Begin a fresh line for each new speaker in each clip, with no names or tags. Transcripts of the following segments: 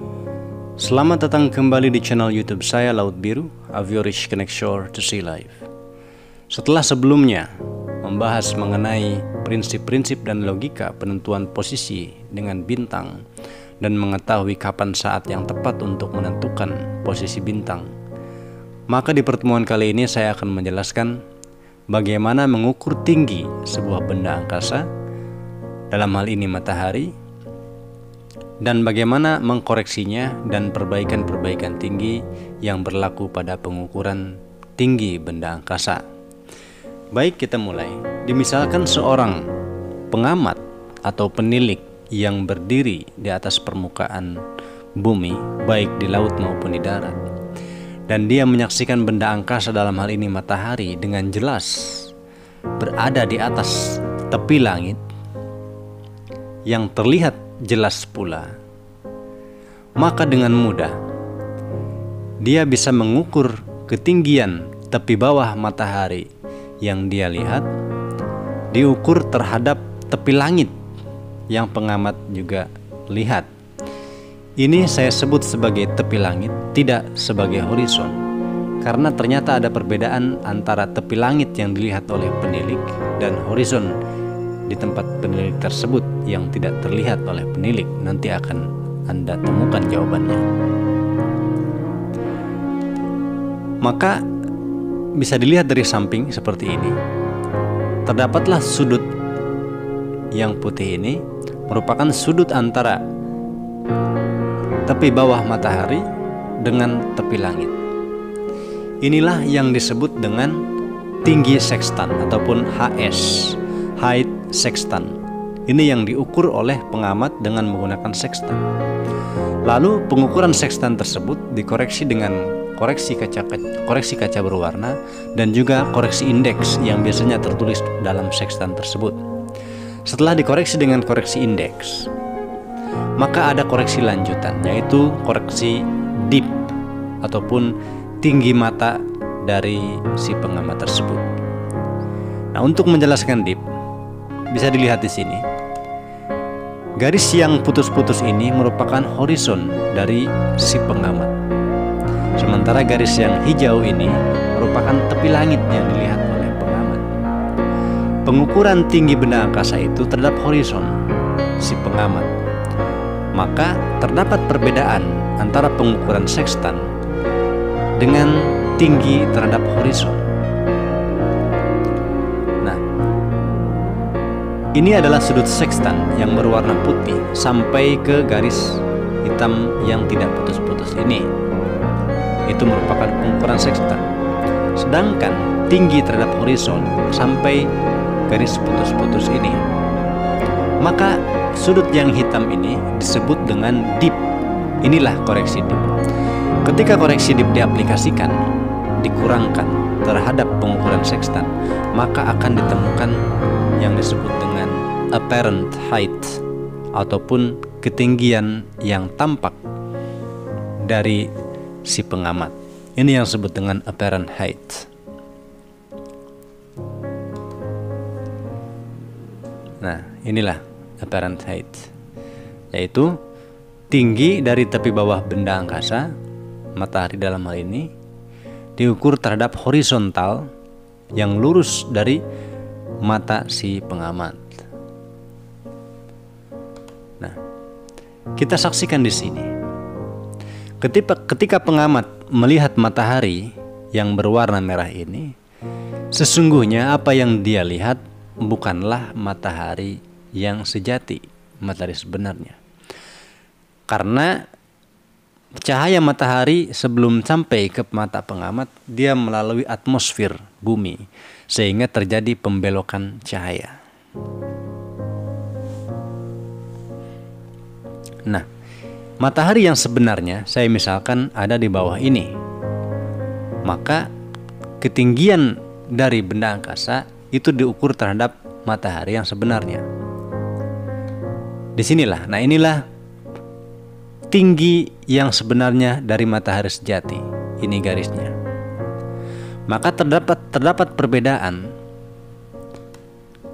Selamat datang kembali di channel YouTube saya Laut Biru, A View Rich Connect Shore to Sea Life. Setelah sebelumnya membahas mengenai prinsip-prinsip dan logika penentuan posisi dengan bintang dan mengetahui kapan saat yang tepat untuk menentukan posisi bintang, maka di pertemuan kali ini saya akan menjelaskan bagaimana mengukur tinggi sebuah benda angkasa, dalam hal ini matahari, dan bagaimana mengkoreksinya dan perbaikan-perbaikan tinggi yang berlaku pada pengukuran tinggi benda angkasa. Baik, kita mulai. Dimisalkan seorang pengamat atau penilik yang berdiri di atas permukaan bumi, baik di laut maupun di darat, dan dia menyaksikan benda angkasa, dalam hal ini matahari, dengan jelas berada di atas tepi langit yang terlihat jelas pula, maka dengan mudah dia bisa mengukur ketinggian tepi bawah matahari yang dia lihat diukur terhadap tepi langit yang pengamat juga lihat. Ini saya sebut sebagai tepi langit, tidak sebagai horizon, karena ternyata ada perbedaan antara tepi langit yang dilihat oleh penilik dan horizon di tempat penilik tersebut yang tidak terlihat oleh penilik. Nanti akan Anda temukan jawabannya. Maka bisa dilihat dari samping seperti ini. Terdapatlah sudut yang putih ini merupakan sudut antara tepi bawah matahari dengan tepi langit. Inilah yang disebut dengan tinggi sekstan ataupun HS, height sextant. Ini yang diukur oleh pengamat dengan menggunakan sekstan. Lalu pengukuran sekstan tersebut dikoreksi dengan koreksi kaca berwarna dan juga koreksi indeks yang biasanya tertulis dalam sekstan tersebut. Setelah dikoreksi dengan koreksi indeks, maka ada koreksi lanjutan, yaitu koreksi dip ataupun tinggi mata dari si pengamat tersebut. Nah, untuk menjelaskan dip, bisa dilihat di sini. Garis yang putus-putus ini merupakan horizon dari si pengamat. Sementara garis yang hijau ini merupakan tepi langit yang dilihat oleh pengamat. Pengukuran tinggi benda angkasa itu terhadap horizon si pengamat. Maka terdapat perbedaan antara pengukuran sekstan dengan tinggi terhadap horizon. Nah, ini adalah sudut sekstan yang berwarna putih sampai ke garis hitam yang tidak putus-putus ini. Itu merupakan pengukuran sekstan. Sedangkan tinggi terhadap horizon sampai garis putus-putus ini, maka sudut yang hitam ini disebut dengan dip. Inilah koreksi dip. Ketika koreksi dip diaplikasikan, dikurangkan terhadap pengukuran sekstan, maka akan ditemukan yang disebut dengan apparent height ataupun ketinggian yang tampak dari si pengamat. Ini yang disebut dengan apparent height. Nah, inilah apparent height, yaitu tinggi dari tepi bawah benda angkasa, matahari dalam hal ini, diukur terhadap horizontal yang lurus dari mata si pengamat. Nah, kita saksikan di sini. Ketika pengamat melihat matahari yang berwarna merah ini, sesungguhnya apa yang dia lihat bukanlah matahari yang sejati, matahari sebenarnya. Karena cahaya matahari sebelum sampai ke mata pengamat, dia melalui atmosfer bumi, sehingga terjadi pembelokan cahaya. Nah, matahari yang sebenarnya saya misalkan ada di bawah ini, maka ketinggian dari benda angkasa itu diukur terhadap matahari yang sebenarnya. Disinilah, nah inilah tinggi yang sebenarnya dari matahari sejati. Ini garisnya. Maka terdapat perbedaan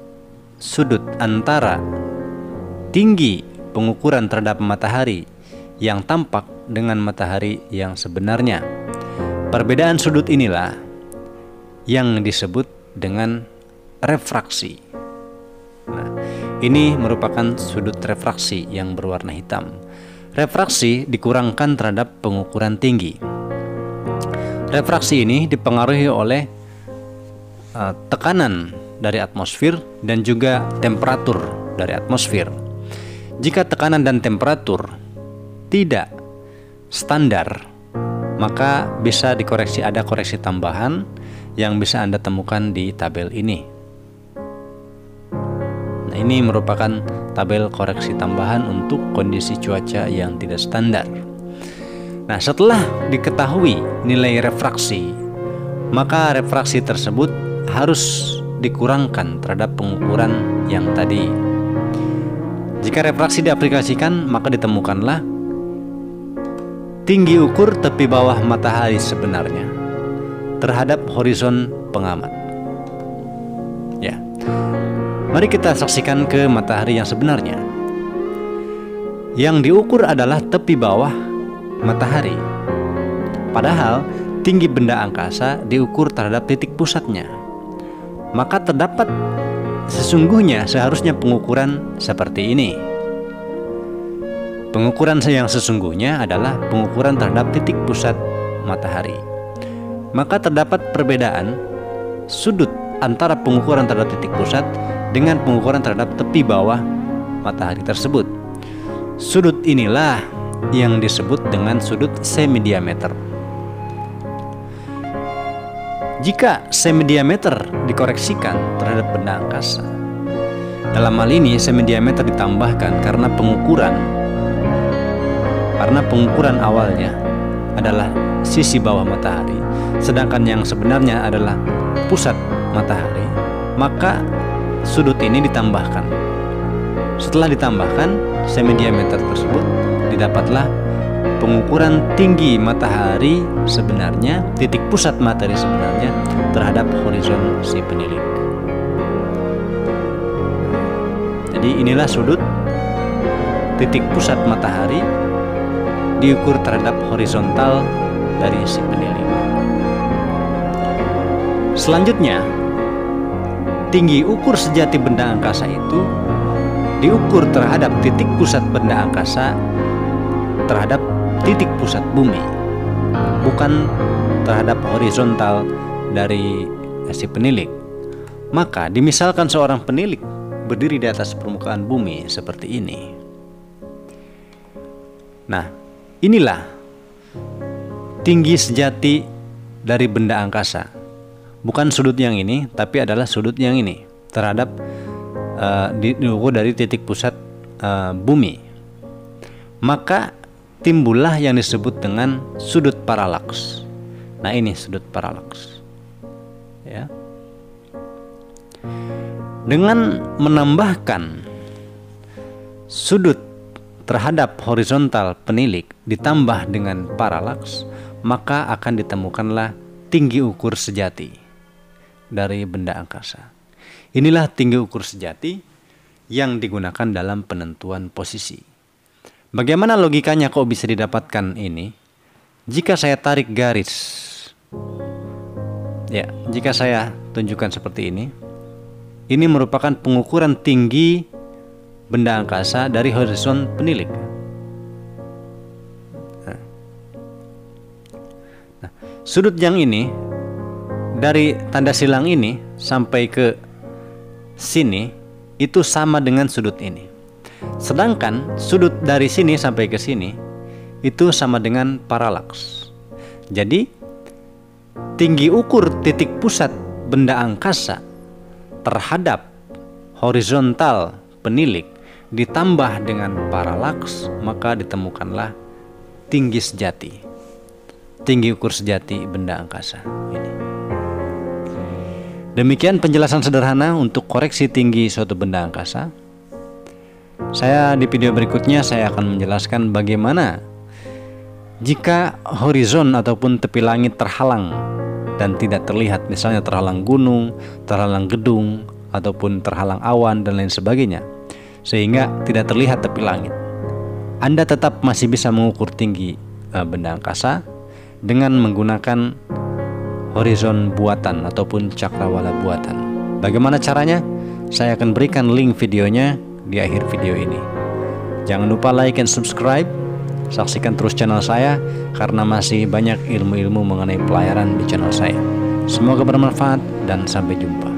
sudut antara tinggi pengukuran terhadap matahari yang tampak dengan matahari yang sebenarnya. Perbedaan sudut inilah yang disebut dengan refraksi. Nah, ini merupakan sudut refraksi yang berwarna hitam. Refraksi dikurangkan terhadap pengukuran tinggi. Refraksi ini dipengaruhi oleh tekanan dari atmosfer dan juga temperatur dari atmosfer. Jika tekanan dan temperatur tidak standar, maka bisa dikoreksi, ada koreksi tambahan yang bisa Anda temukan di tabel ini. Nah, ini merupakan tabel koreksi tambahan untuk kondisi cuaca yang tidak standar. Nah, setelah diketahui nilai refraksi, maka refraksi tersebut harus dikurangkan terhadap pengukuran yang tadi. Jika refraksi diaplikasikan, maka ditemukanlah tinggi ukur tepi bawah matahari sebenarnya terhadap horizon pengamat. Ya, mari kita saksikan ke matahari yang sebenarnya. Yang diukur adalah tepi bawah matahari. Padahal tinggi benda angkasa diukur terhadap titik pusatnya. Maka terdapat sesungguhnya seharusnya pengukuran seperti ini. Pengukuran yang sesungguhnya adalah pengukuran terhadap titik pusat matahari. Maka terdapat perbedaan sudut antara pengukuran terhadap titik pusat dengan pengukuran terhadap tepi bawah matahari tersebut. Sudut inilah yang disebut dengan sudut semidiameter. Jika semidiameter dikoreksikan terhadap benda angkasa, dalam hal ini semidiameter ditambahkan karena pengukuran awalnya adalah sisi bawah matahari, sedangkan yang sebenarnya adalah pusat matahari, maka sudut ini ditambahkan. Setelah ditambahkan semidiameter tersebut, didapatlah pengukuran tinggi matahari sebenarnya, titik pusat matahari sebenarnya terhadap horizon si penilik. Jadi inilah sudut titik pusat matahari diukur terhadap horizontal dari si penilik. Selanjutnya, tinggi ukur sejati benda angkasa itu diukur terhadap titik pusat benda angkasa terhadap titik pusat bumi, bukan terhadap horizontal dari si penilik. Maka dimisalkan seorang penilik berdiri di atas permukaan bumi seperti ini. Nah, inilah tinggi sejati dari benda angkasa. Bukan sudut yang ini, tapi adalah sudut yang ini terhadap diukur dari titik pusat bumi. Maka timbullah yang disebut dengan sudut paralaks. Nah, ini sudut paralaks. Ya. Dengan menambahkan sudut terhadap horizontal penilik ditambah dengan paralaks, maka akan ditemukanlah tinggi ukur sejati dari benda angkasa. Inilah tinggi ukur sejati yang digunakan dalam penentuan posisi. Bagaimana logikanya kok bisa didapatkan ini? Jika saya tarik garis, ya, jika saya tunjukkan seperti ini merupakan pengukuran tinggi benda angkasa dari horizon penilik. Nah, sudut yang ini dari tanda silang ini sampai ke sini itu sama dengan sudut ini. Sedangkan sudut dari sini sampai ke sini itu sama dengan paralaks. Jadi tinggi ukur titik pusat benda angkasa terhadap horizontal penilik ditambah dengan paralaks, maka ditemukanlah tinggi sejati, tinggi ukur sejati benda angkasa ini. Demikian penjelasan sederhana untuk koreksi tinggi suatu benda angkasa. Di video berikutnya saya akan menjelaskan bagaimana jika horizon ataupun tepi langit terhalang dan tidak terlihat, misalnya terhalang gunung, terhalang gedung, ataupun terhalang awan dan lain sebagainya, sehingga tidak terlihat tepi langit. Anda tetap masih bisa mengukur tinggi benda angkasa dengan menggunakan horizon buatan ataupun cakrawala buatan. Bagaimana caranya? Saya akan berikan link videonya di akhir video ini. Jangan lupa like and subscribe. Saksikan terus channel saya karena masih banyak ilmu-ilmu mengenai pelayaran di channel saya. Semoga bermanfaat dan sampai jumpa.